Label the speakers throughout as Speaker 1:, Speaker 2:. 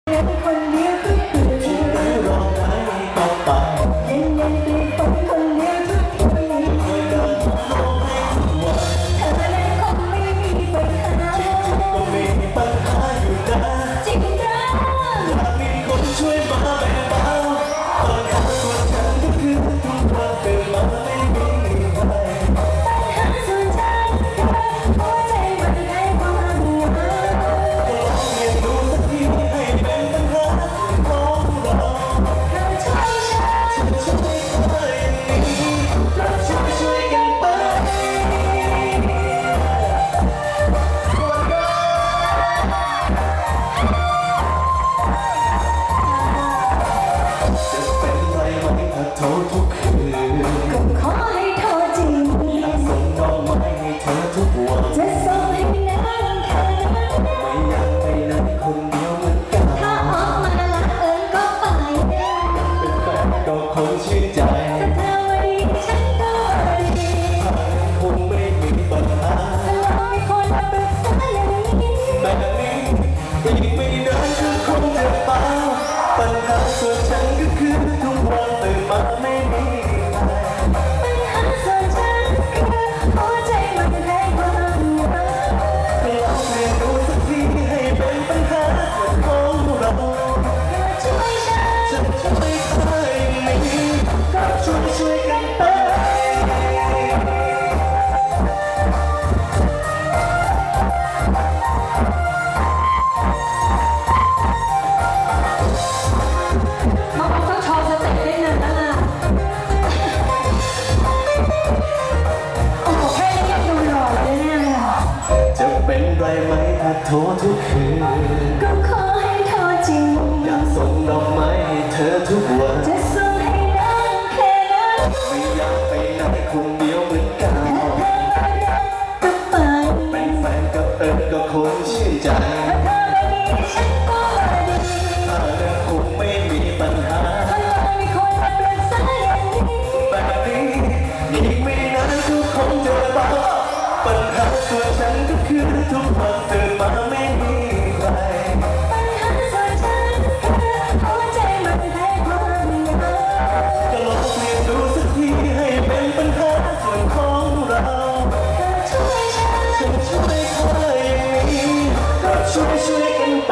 Speaker 1: โทรทุกคืนก็ขอให้โทรจริงอยากส่งดอกไม้ให้เธอทุกวันจะส่งให้นานแค่นั้นไม่อยากไปไหนคนเดียวเหมือนกันก็ไปเป็นแฟนกับก็คงชื่นใจถ้าเธอไม่ดีฉันก็ดีถ้าเธอคงไม่มีปัญหาถ้าเรามีคนมาปรึกษาอย่างนี้แบบนี้อีกไม่นานทุกคนจะเบาปัญหาส่วนฉันก็คือทุกวันตื่นมาไม่มีใครปัญหาส่วนฉันคือหัวใจมันแพ้ความเหงาก็ลองเปลี่ยนดูสักทีให้เป็นปัญหาส่วนของเราเธอช่วยฉันช่วยเธออย่างนี้ก็ช่วยกันไป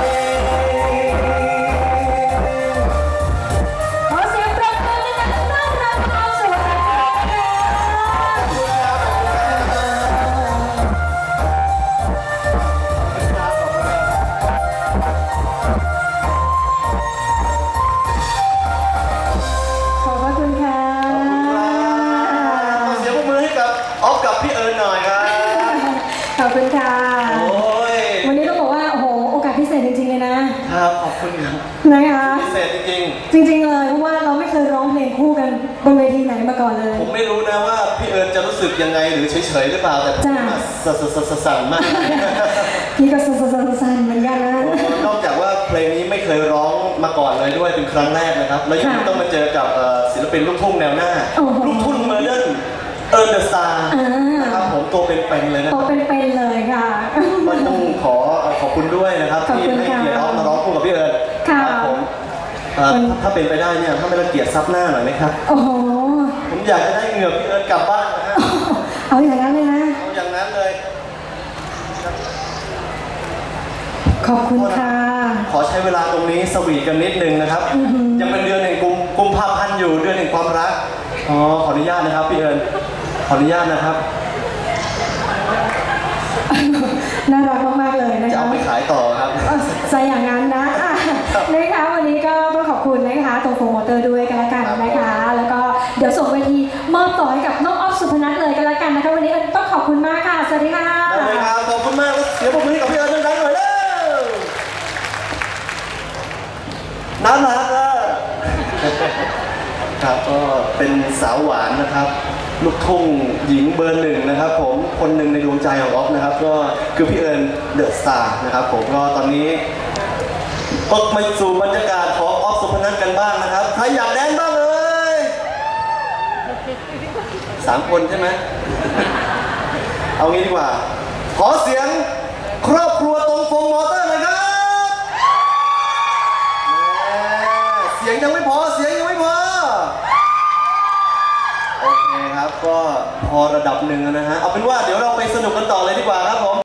Speaker 1: ขอเสียงปรบมือในการต้อนรับความสุขขอบคุณค่ะวันนี้ต้องบอกว่าโอ้โหโอกาสพิเศษจริงๆเลยนะครับขอบคุณครับนะคะพิเศษจริงๆเลยเพราะว่าเราไม่เคยร้องเพลงคู่กันบนเวทีไหนมาก่อนเลยผมไม่รู้นะว่าพี่เอิญจะรู้สึกยังไงหรือเฉยๆหรือเปล่าแต่สั่นมากพี่ก็สั่นเหมือนกันนะนอกจากว่าเพลงนี้ไม่เคยร้องมาก่อนเลยด้วยเป็นครั้งแรกนะครับแล้วยังต้องมาเจอกับศิลปินลูกทุ่งแนวหน้าลูกทุ่งเมอร์เดิร์นเอิร์นเดอะสตาร์นะครับผมตัวเป็นๆเลยนะตัวเป็นๆเลยค่ะก็ต้องขอบคุณด้วยนะครับที่ให้เกียรติมาร้องคู่กับพี่เอิญครับผมถ้าเป็นไปได้เนี่ยถ้าไม่รังเกียจซับหน้าหน่อยไหมครับโอ้โหผมอยากจะได้เหงื่อพี่เอิญกลับบ้านนะฮะเอาอย่างนั้นเลยนะเอาอย่างนั้นเลยขอบคุณค่ะขอใช้เวลาตรงนี้สวีทกันนิดนึงนะครับยังเป็นเดือนแห่งกุมภาพันธ์อยู่เดือนแห่งความรักขออนุญาตนะครับพี่เอิญขออนุญาตนะครับน่ารักมากๆเลยนะคะจะเอาไปขายต่อครับใส่อย่างนั้นนะนะคะวันนี้ก็ต้องขอบคุณนะคะตรงโฟมอเตอร์ด้วยกันละกันนะคะแล้วก็เดี๋ยวส่งเวทีมอบต่อให้กับน้องอ๊อฟสุพนัทเลยกันละกันนะคะวันนี้ต้องขอบคุณมากค่ะสวัสดีค่ะได้เลยครับขอบคุณมากเดี๋ยวผมมือกับพี่เอิญดังๆหน่อยเร็วน่ารักอ่ะครับก็เป็นสาวหวานนะครับลูกทุ่งหญิงเบอร์หนึ่งนะครับผมคนหนึ่งในดวงใจของอ๊อฟนะครับก็คือพี่เอิญเดอะสตาร์นะครับผมก็ตอนนี้ก็มาสู่บรรยากาศของอ๊อฟสุพนัทกันบ้างนะครับใครอยากแดนบ้างเลย3 คนใช่ไหมเอางี้ดีกว่าขอเสียงครอบครัวตรงโฟมมอเตอร์เลยครับ
Speaker 2: สียงยังไม่พอเสียงยังไม่พอโอเคครับก็พอระดับหนึ่งนะฮะเอาเป็นว่าเดี๋ยวเราไปสนุกกันต่อเลยดีกว่าครับผม